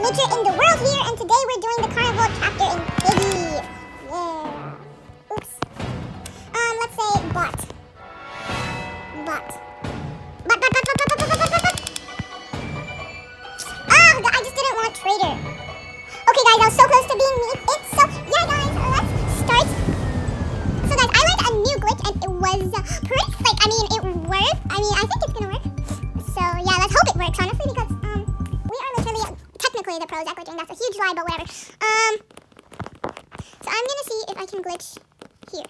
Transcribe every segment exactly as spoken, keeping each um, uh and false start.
glitcher in the world here, and today we're doing the carnival chapter in Piggy. Yeah. Oops. Um, let's say bot. Bot. Bot, bot, bot, bot, bot, bot, bot, bot, bot. Ah, I just didn't want trader. Okay, guys, I was so close to being me. It's so, yeah, guys, let's start. So, guys, I learned a new glitch, and it was perfect. I mean, it worked. I mean, I think it's gonna work. So, yeah, let's hope it works, honestly, because, um, we are literally, technically, the pros at glitching. That's a huge lie, but whatever. Um, so I'm gonna see if I can glitch here.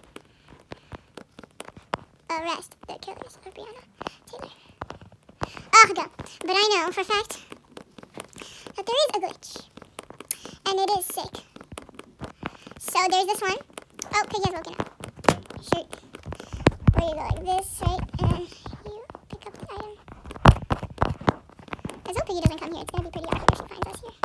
Arrest the killers of Brianna Taylor. Oh, God. But I know for a fact that there is a glitch. And it is sick. So there's this one. Oh, Piggy's looking up. Shoot. Where you go like this, right? And you pick up the item. Let's hope Piggy doesn't come here. It's gonna be pretty awkward if she finds us here.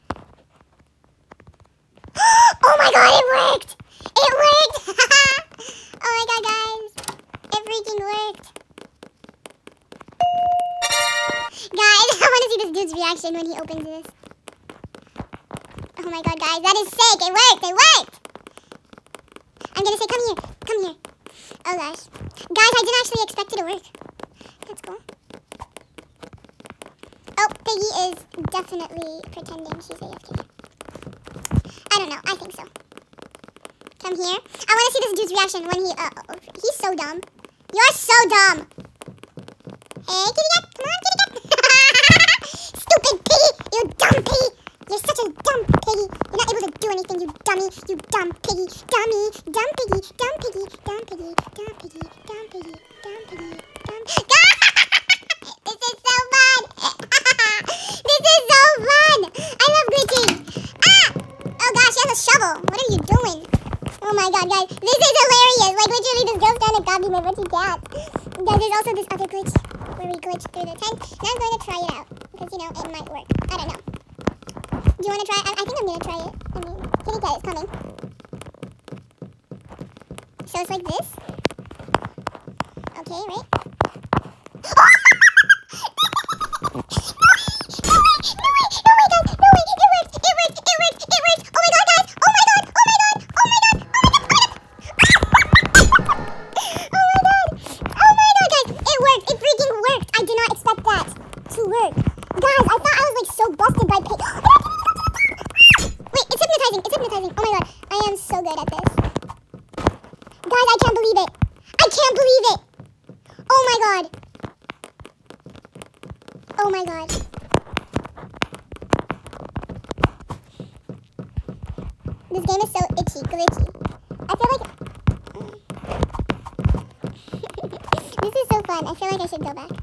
Oh my God, it worked! It worked! Oh my God, guys. It freaking worked. Guys, I want to see this dude's reaction when he opens this. Oh my God, guys, that is sick. It worked. It worked. I'm going to say, come here. Come here. Oh, gosh. Guys, I didn't actually expect it to work. That's cool. Oh, Piggy is definitely pretending she's A F K. I don't know. I think so. Come here. I want to see this dude's reaction when he... Uh, oh, he's so dumb. You're so dumb. Hey, kitty cat. Come on, kitty cat. Stupid Piggy. You dumb Piggy. You're such a dumb Piggy. You're not able to do anything, you dummy. You dumb Piggy. Dummy. Dumb Piggy. Dumb Piggy. Dumb Piggy. Dumb Piggy. Dumb Piggy. Dumb Piggy. Dumb This is so fun. This is so fun. I love glitching. Ah! Oh gosh, she has a shovel. What are you doing? Oh my God, guys. This is hilarious. Like, literally, this girl's trying to copy me, but she can't. Guys, there's also this other glitch where we glitch through the tent. And I'm going to try it out. Because, you know, it might work. I don't know. Do you want to try it? I, I think I'm going to try it. I mean, kitty cat is coming. So it's like this. Okay, right? Oh! No way! No way! No way, guys! No way! It worked! It worked! It worked! It worked! Oh my God, guys! Oh my God! Oh my God! Oh my God! Oh my God! Oh my God! Oh my God, guys! It worked! It freaking worked! I did not expect that to work. Guys, I thought I was like so busted by Pig. Wait, it's hypnotizing! It's hypnotizing! Oh my God! I am so good at this. Guys, I can't believe it! I can't believe it! Oh my God! Oh my God. This game is so itchy, glitchy. I feel like... This is so fun. I feel like I should go back.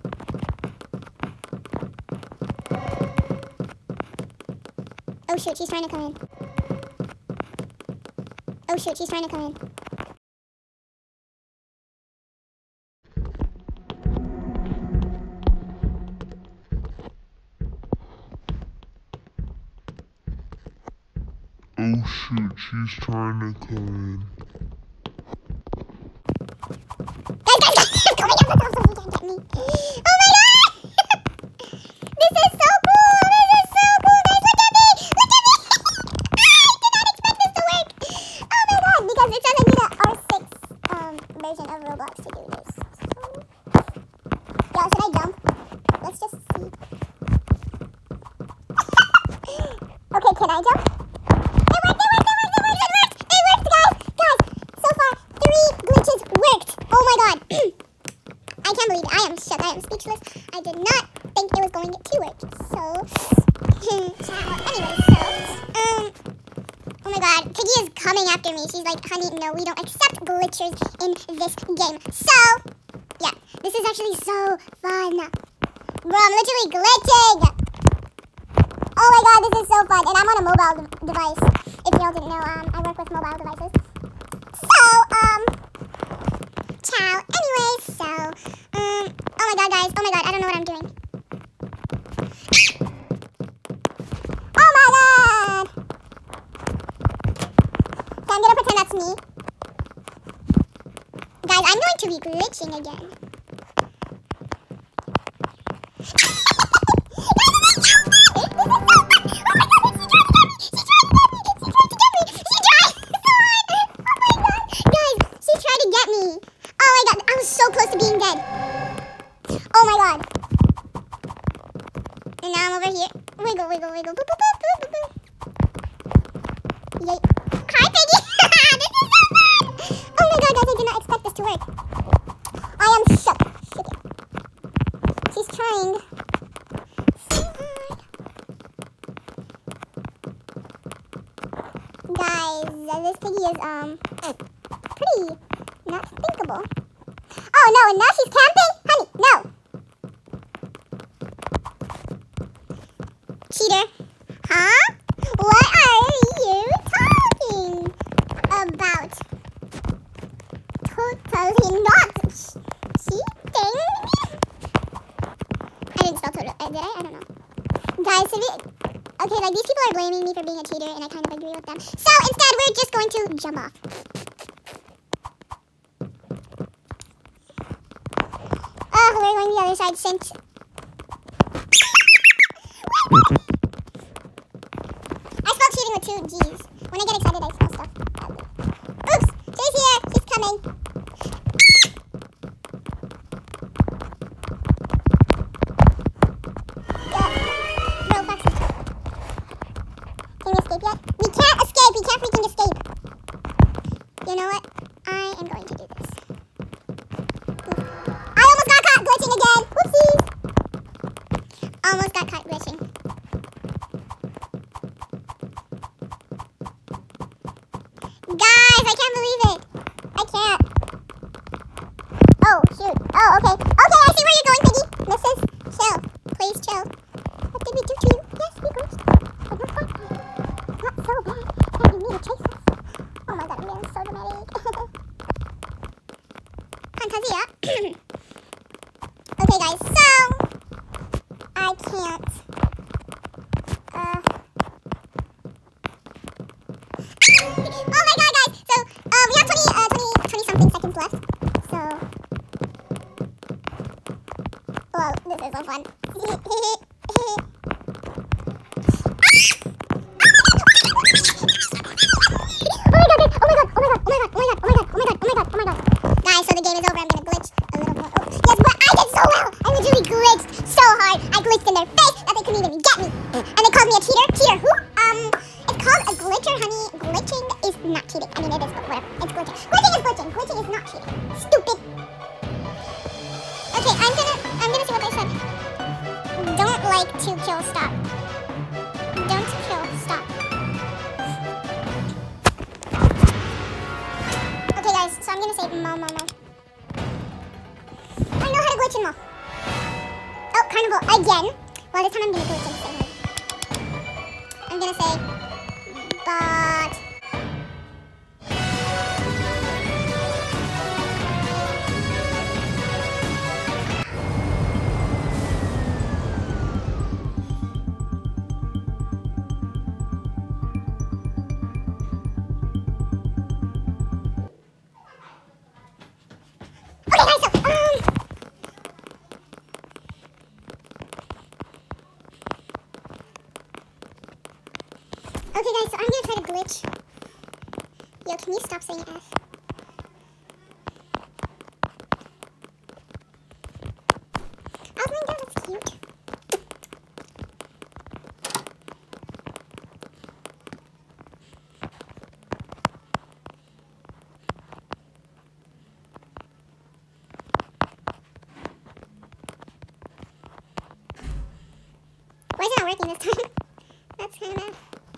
Oh shoot, she's trying to come in. Oh shoot, she's trying to come in. Oh shoot, she's trying to come in. Guys, guys, guys! I'm coming up with also he can't get me. Oh my God! This is so cool! This is so cool, guys! Look at me! Look at me! I did not expect this to work! Oh my God! Because it says I need a R six um, version of Roblox to do this. So... Yo, should I jump? Let's just see. Okay, can I jump? I am speechless. I did not think it was going to work. So, anyway, so, um, oh my God, Piggy is coming after me. She's like, honey, no, we don't accept glitchers in this game. So, yeah, this is actually so fun. Bro, I'm literally glitching. Oh my God, this is so fun. And I'm on a mobile de device. If y'all didn't know, um, I work with mobile devices. So, um, ciao. Anyway, so, um, oh my God, guys. Oh my God, I don't know what I'm doing. Oh my God. Okay, I'm gonna pretend that's me. Guys, I'm going to be glitching again. This is so fun. And now I'm over here. Wiggle, wiggle, wiggle. Boop, boop, boop, boop, boop, boop. Yay. Hi, Piggy. This is so fun. Oh my god, guys, I did not expect this to work. I am shook. Shook it. She's trying so hard. Guys, this Piggy is, um, pretty not thinkable. Oh, no, and now she's camping? Honey, no. Cheater. Huh? What are you talking about? Totally not cheating. I didn't spell total. Uh, did I? I don't know. Guys, so we, okay, like these people are blaming me for being a cheater, and I kind of agree with them. So instead, we're just going to jump off. Oh, we're going the other side since. I spelled cheating with two G's. When I get excited, I spell stuff. Oops! She's here! She's coming! Go. Roll faster. Can we escape yet? We can't escape! We can't freaking escape! You know what? I am going to do this. I almost got caught glitching again! Whoopsies! Almost got caught glitching. Guys, I can't believe it. I can't. Oh, shoot. Oh, okay. Okay, I see where you're going, Piggy. Missus Chill. Please chill. What did we do to you? Yes, we glitched. But not bad. Not so bad that you need to chase us. Oh my god, I'm getting so dramatic. Fantasia. Okay, guys, so I can't. Uh. Oh my god, guys! So, uh, we have twenty, uh, twenty, twenty something seconds left. So, well, this is so fun. Oh my god, guys! Oh my god! Oh my god! Oh my god! Oh my god! Oh my god! Oh my god! Oh my god! Oh my god! Guys, so the game is over. I'm gonna glitch a little more. Oh, yes, but I did so well. I literally glitched so hard. I glitched in their face that they couldn't even get me. And they called me a cheater. Cheater who? Um, it's called a glitcher, honey. Glitching is not cheating. I mean, it is, but whatever. It's glitching. Glitching is glitching. Glitching is not cheating. Stupid. Okay, I'm gonna, I'm gonna see what they said. Don't like to kill. Stop. Don't kill. Stop. Okay, guys. So I'm gonna say mo mo mo. I know how to glitch in mo. Oh, carnival again. Well, this time I'm gonna glitch in the same way. I'm gonna say, but. Okay, guys, so, um. Okay, guys, so I'm gonna try to glitch. Yo, can you stop saying F? Oh my god, that's cute. Why is it not working this time? That's kind of bad.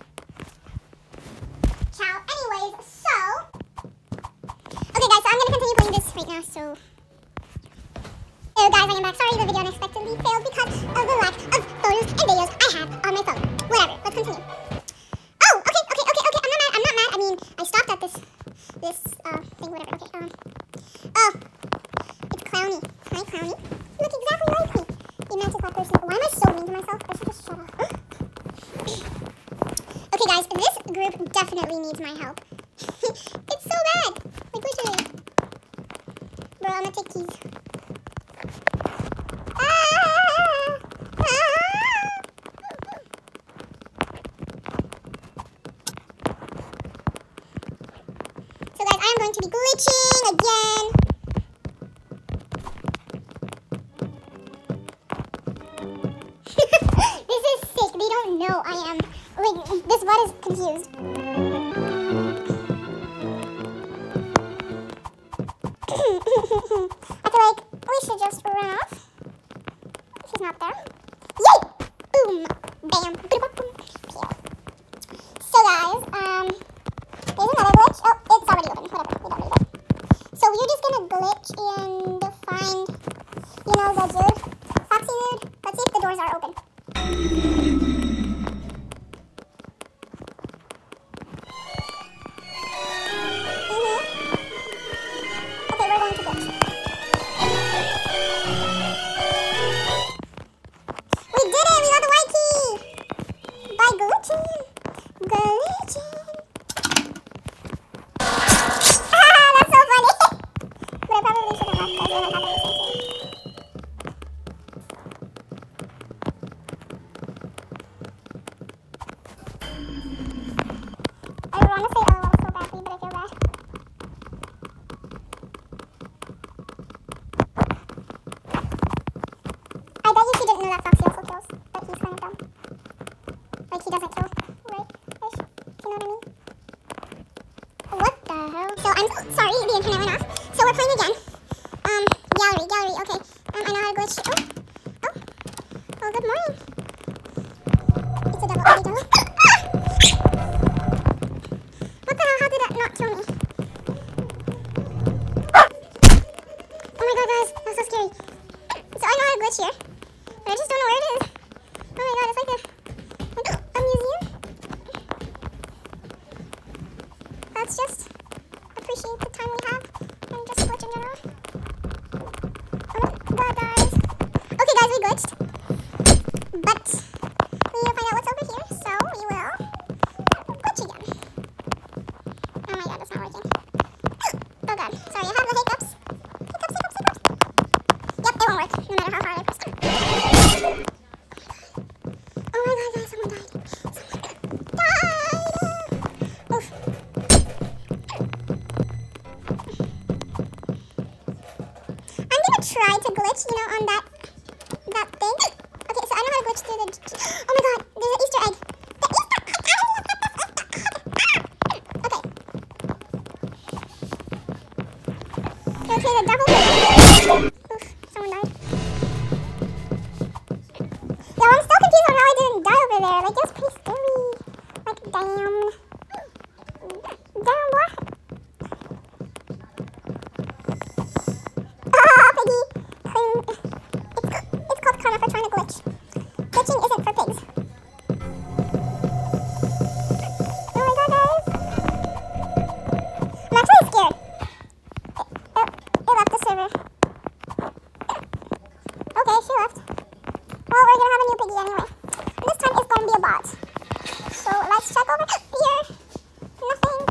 Ciao. Anyways, so. Okay, guys, so I'm gonna continue playing this right now, so. Hello, guys, I am back. Sorry, the video unexpectedly failed because of the lack of photos and videos I have on my phone. Whatever, let's continue. Oh, okay, okay, okay, okay. I'm not mad. I'm not mad. I mean, I stopped at this, this, uh, thing, whatever. Okay, um. Oh, it's Clowny. Hi, Clowny. You look exactly like me. The magical person. Why am I so mean to myself? I should just shut up. Okay, guys, this group definitely needs my help. It's so bad. Like, literally. Bro, I'm gonna take keys. Ah! Ah! So, guys, I am going to be glitching again. This bud is confused. I feel like we should just run off. If he's not there. Yay! Boom! Bam! So guys, um, there's another glitch. Oh, it's already open. Whatever. We don't need it. So we're just gonna glitch and find, you know, the dude. Foxy dude. Let's see if the doors are open. Like he doesn't kill, right? Ish. Do you know what I mean? What the hell? So I'm so sorry, the internet went off. So we're playing again. Um, gallery, gallery, okay. Um, I know how to glitch. Oh, oh, oh, good morning. It's a double, it's a double. What the hell, how did that not kill me? Oh my god, guys, that's so scary. So I know how to glitch here, but I just don't know where it is. Oh my god, it's like a... Let's just appreciate the time we have and just glitch in general. Oh my god, guys. Okay, guys, we glitched. But we need to find out what's over here, so we will glitch again. Oh my god, it's not working. Oh god, sorry, I have the hiccups. Hiccups, hiccups, hiccups. Yep, it won't work, no matter how hard I press it. Oh my god, guys, someone died. Someone died! Oof. Try to glitch, you know, on that that thing. Okay, so I know how to glitch through the... Oh my god, there's an Easter egg. The Easter egg! Okay. Okay, the double pig. Oof, someone died. Yeah, well, I'm still confused on how I didn't die over there. Like, it was pretty scary. Like, damn. Damn, what? For trying to glitch. Glitching isn't for pigs. Oh my god, guys. I'm actually scared. It, it, it left the server. Okay, she left. Well, we're gonna have a new piggy anyway. And this time it's gonna be a bot. So let's check over here. Nothing.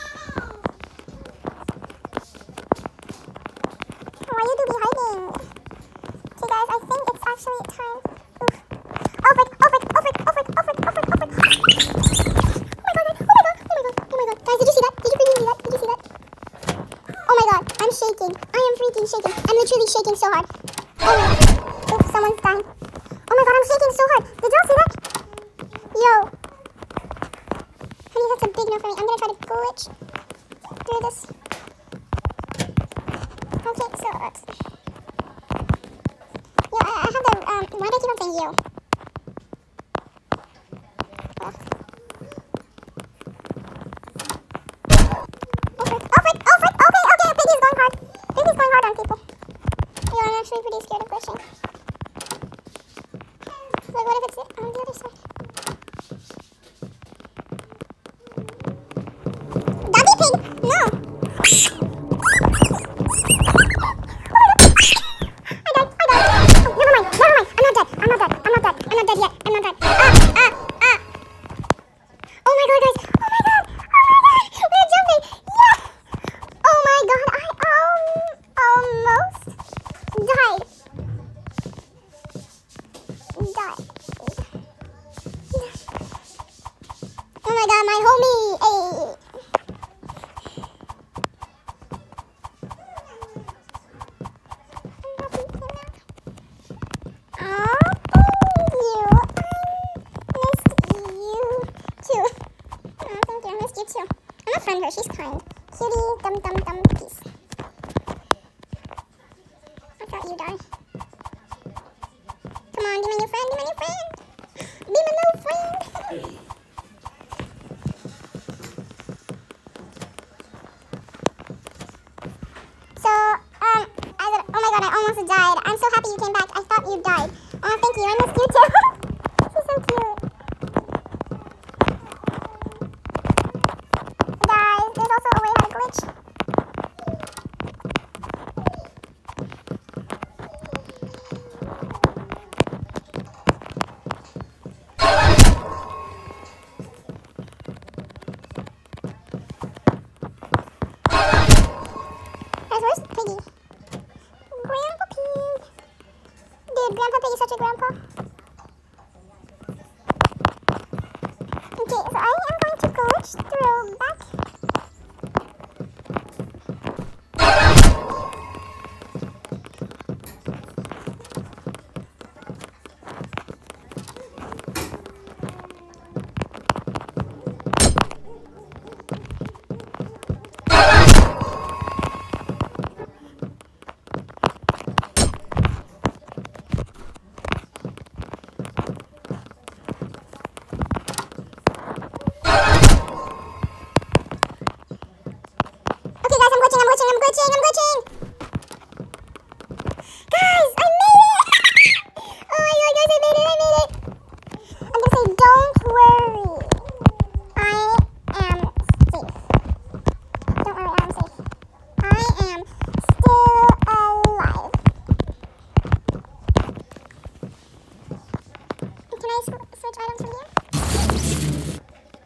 Why you do be hiding? Okay, guys, I think it's actually time. Oof. Over, over, over, over, over, over, over. Oh my god, oh my god, oh my god, oh my god. Guys, did you see that? Did you freaking see that? Did you see that? Oh my god, I'm shaking. I am freaking shaking. I'm literally shaking so hard. Oh my god. Oops, someone's dying. Oh my god, I'm shaking so hard. Did y'all see that? Yo. Honey, that's a big no for me. I'm gonna try to glitch through this. Okay, so let's... Yo, I, I have the, um, why do I keep on saying yo? Ugh. Over, over, over, okay, okay, Piggy's going hard. Piggy's going hard on people. Yo, I'm actually pretty scared of glitching. Like, what if it's on the other side? Doggy pig, no! Oh, thank you. I missed you too. she's kind. Cutie, dum dum dum, peace. I thought you died. Come on, be my new friend, be my new friend. Be my new friend. So, um, I got, oh my god, I almost died. I'm so happy you came back. I thought you died. Oh, thank you. I missed you too. She's so cute. Guys, there's also a way how to glitch. Guys, where's Piggy? Grandpa Pig. Dude, Grandpa Pig is such a grandpa. Okay, so I am going to glitch through back. I'm glitching, I'm glitching! Guys, I made it! Oh my god, guys, I made it, I made it! I'm gonna say, don't worry. I am safe. Don't worry, I am safe. I am still alive. Can I sw switch items from here?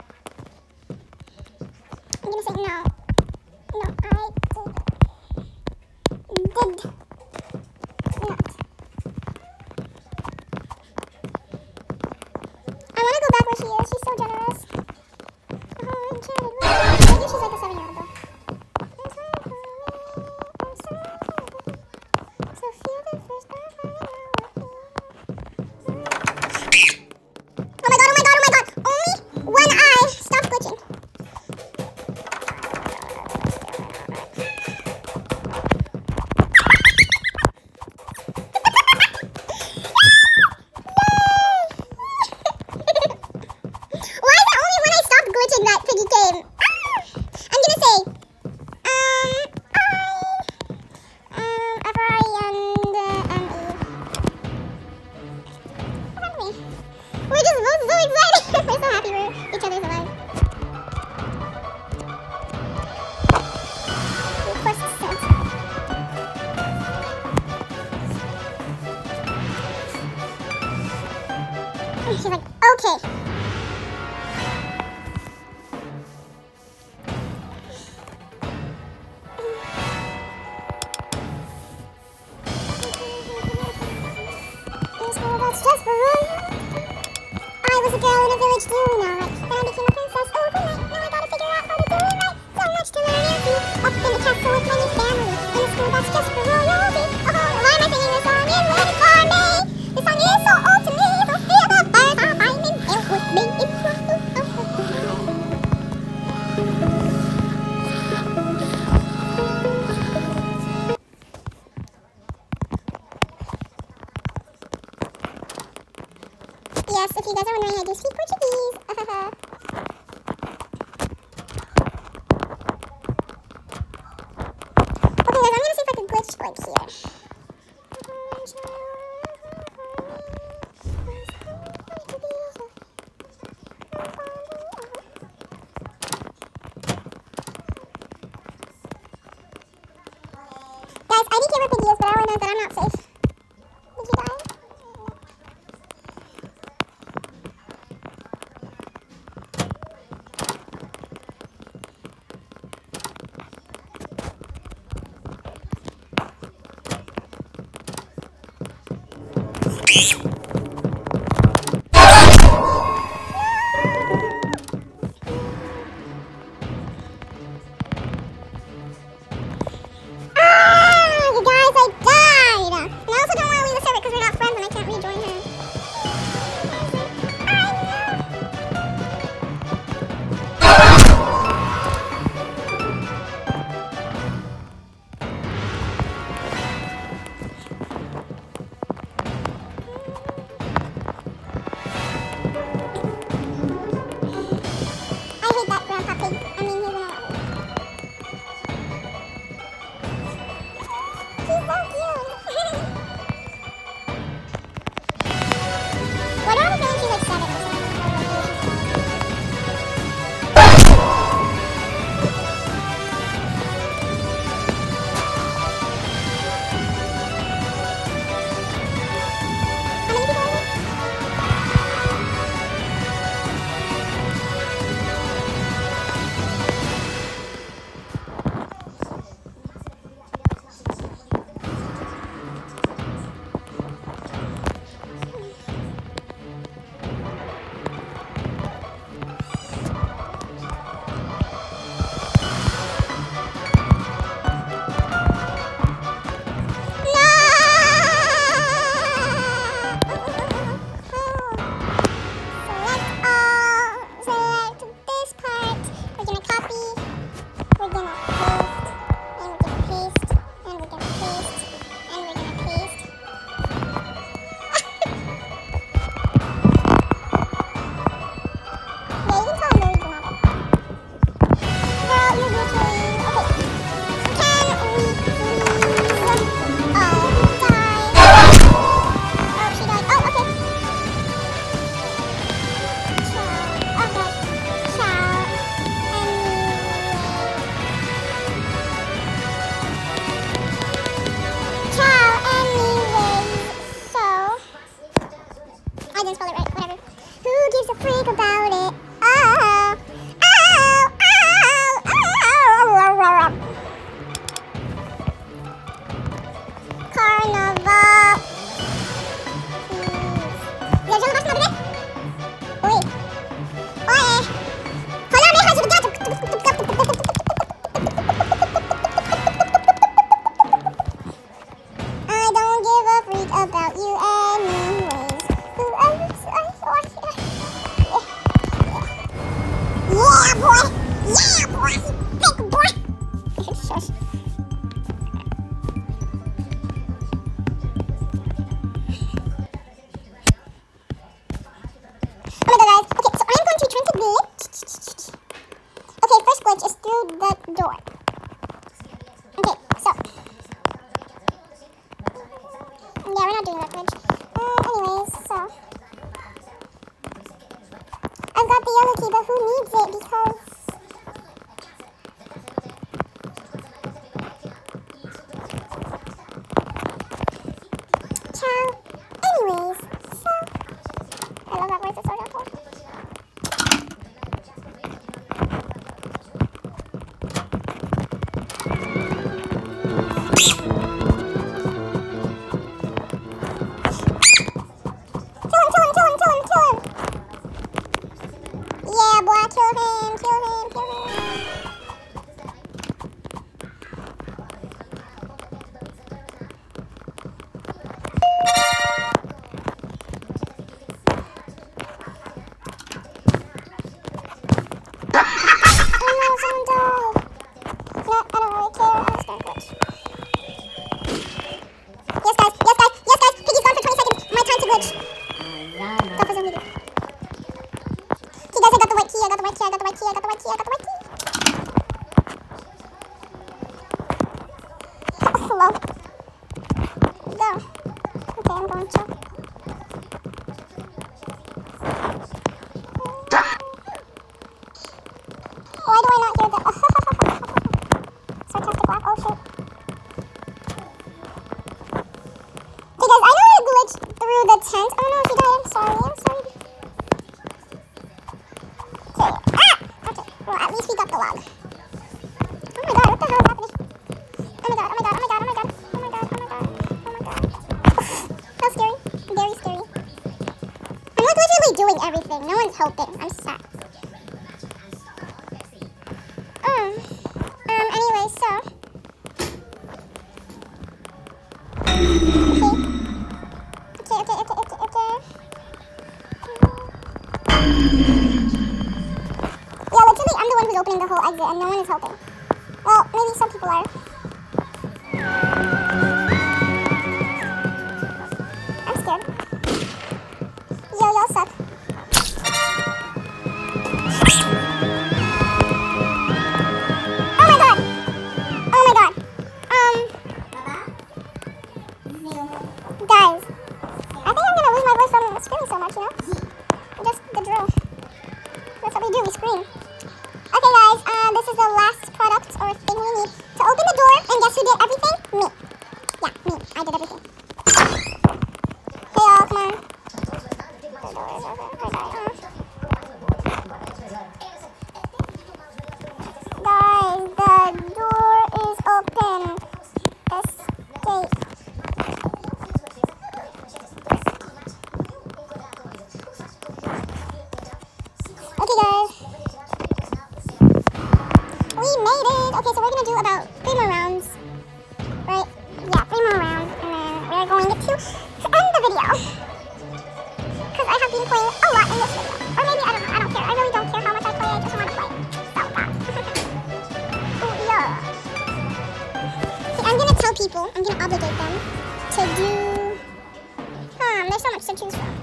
I'm gonna say no. No, I did. Did not. I want to go back where she is. She's so generous. Oh, enchanted. Maybe she's like a seven-year-old though. So feel the first breath. Oh my god, oh my god, oh my god. Only one eye. Stop glitching. That Piggy came. Ah! I'm gonna say, um, I, um, F R I and uh, M E. What happened to me? We're just both so excited. We're so happy we're each other's alive. Request sent. She's like, okay. That's just for real. I was a girl in a village doing alright. Then I became a princess overnight. Now I gotta figure out how to do it right. So much to learn and see. Up in the castle with my new family. In a school that's just for royalty. Oh, why am I singing this song? It's written for me. This song is so old to me. So feel the birds are finding out with me. Yes, if you guys are wondering, I do speak Portuguese. Okay, guys, I'm gonna see if I can glitch like here. Guys, I didn't care where Piggy is, but I want to know that I'm not safe. Did you die? whatever. Who gives a freak about it? Oh, oh, oh, oh, oh. Carnival. Please. Ya, jangan lepas nama dia. Oi. Oi. Hala, Meha, jadi dia. I don't give a freak about you anyways. Who else? Yeah, boy. Yeah, boy. Big boy. Shush. Oh my god, guys. Okay, so I'm going to be trying to glitch. Okay, first glitch is through the door. Okay, so. Yeah, we're not doing that glitch. Uh, anyways, so. I've got the yellow key, but who needs it because. Ciao. Anyways, so. I love that voice, it's so beautiful. Kill him, kill him, kill him, kill him, kill him. Yeah, boy, kill him, kill him, kill him. Oh no, someone died. No, I don't really care. I'm just gonna glitch. Yes, guys. Yes, guys. Yes, guys. Piggy's gone for twenty seconds. My time to glitch. Go for zoom meeting. Okay, guys, I got the white key. I got the white key. I got the white key. I got the white key. I got the white key. That was slow. Go. Okay, I'm going to. Why do I not hear the sarcastic laugh? Oh shit. Okay guys, I know how to glitch through the tent. Oh no, he died. I'm sorry. I'm sorry. Okay. Ah! Okay. Well, at least we got the log. Oh my god, what the hell is happening? Oh my god, oh my god, oh my god, oh my god. Oh my god, oh my god. Oh my god. How scary. Very scary. I'm like literally doing everything. No one's helping. I'm sad. Um, um, anyway, so. Okay. Okay, okay, okay, okay, okay. Yeah, literally, I'm the one who's opening the whole exit and no one is helping. Well, maybe some people are. I'm scared. Yo, y'all suck. Guys, I think I'm gonna lose my voice from screaming so much, you know? Just the drill. That's what we do, we scream. Okay guys, uh, this is the last product or thing we need to open the door, and guess who did everything? Me. Yeah, me. I did everything. Hey y'all, come on. The door is over. I died. Guys, the door is open. Escape. Okay guys, we made it. Okay, so we're gonna do about three more rounds, right? Yeah, three more rounds, and then we're going to end the video because I have been playing a lot in this video, or maybe I don't know. I don't care. I really don't care how much I play. I just want to play. So bad. Oh yeah. See, I'm gonna tell people. I'm gonna obligate them to do. Um, there's so much to choose from.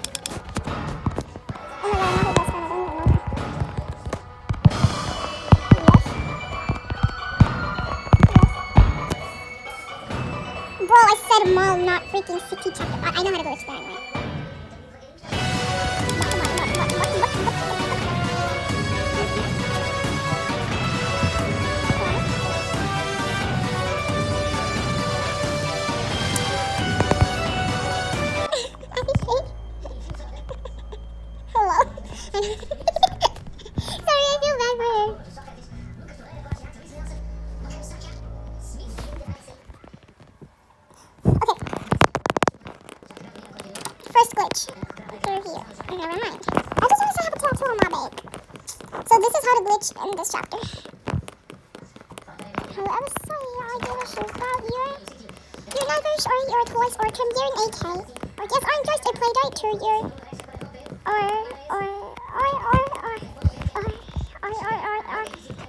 Oh my god, I know who that's gonna do. Bro, I said mall, not freaking city chapter. I, I know how to go explain, right? Sorry, I feel bad for her. Okay. First glitch. Through here. Oh, never mind. I just want to have a tattoo on my back. So this is how to glitch in this chapter. Whoever say I give a shit about your your knives or your toys or can gear an A K or just I'm just a play date to your or or or or or or or or or or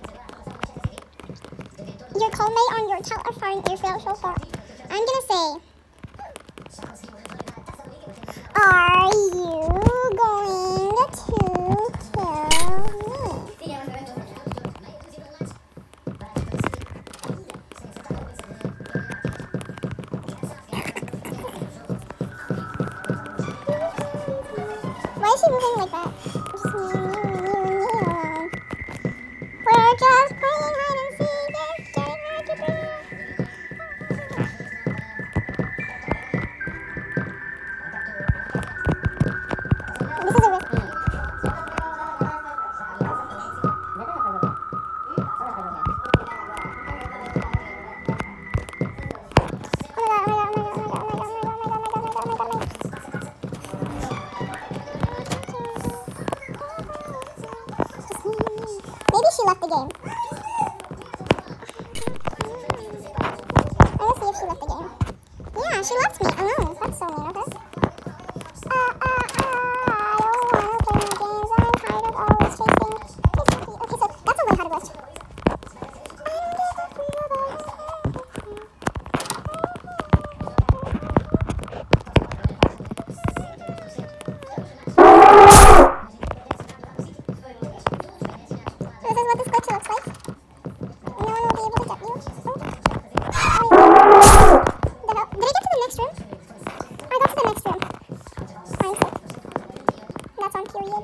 your callmate on your telephone earphone so far. I'm gonna say, are you going to kill me? Why is she moving like that? Just me, me, me, me alone. We're just playing hide and seek. It's getting hard to breathe. This is a risk. Maybe she left the game. Let's see if she left the game. Yeah, she left me alone. That's so mean of her. Uh, uh, uh, I don't want to play my games. I'm tired of always chasing. chasing me. Okay, so that's a way how to glitch. This is what this glitch looks like. No one will be able to get you. Oh. Oh, the hell? Did I get to the next room? I got to the next room. I'm sick. That's on period.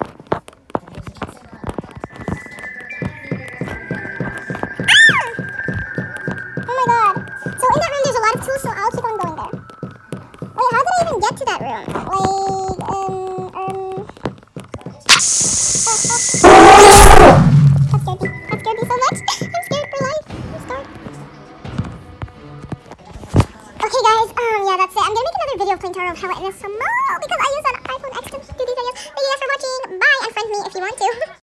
Ah! Oh my god. So in that room there's a lot of tools, so I'll keep on going there. Wait, how did I even get to that room? Like, um, um... Oh, oh. That scared me. That scared me so much. I'm scared for life. I'm scared. Okay, guys. Um, yeah, that's it. I'm gonna make another video playing Tower of Hell in a small because I use an iPhone X to do these videos. Thank you guys for watching. Bye, and friend me if you want to.